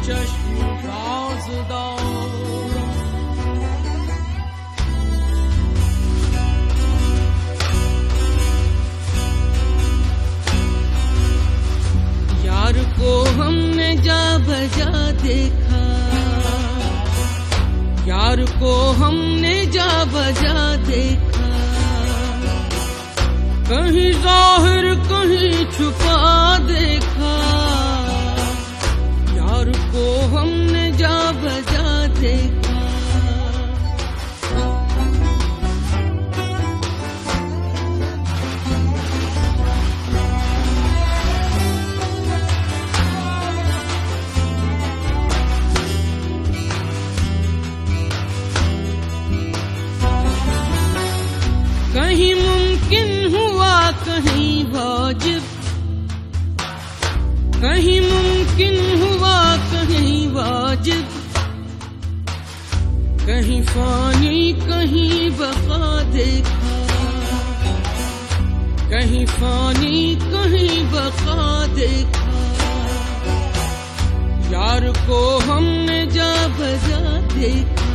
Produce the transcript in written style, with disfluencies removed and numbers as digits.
چشم رازدار. यार को हमने जा बजा देखा, यार को हमने जा बजा देखा, कहीं जाहिर कहीं छुपा देखा। यार को हमने जा बजा देखा। कहीं मुमकिन हुआ कहीं वाजिब, कहीं मुमकिन हुआ कहीं वाजिब, कहीं फानी कहीं बका देखा, कहीं फानी कहीं बका देखा। यार को हमने जा बजा देखा।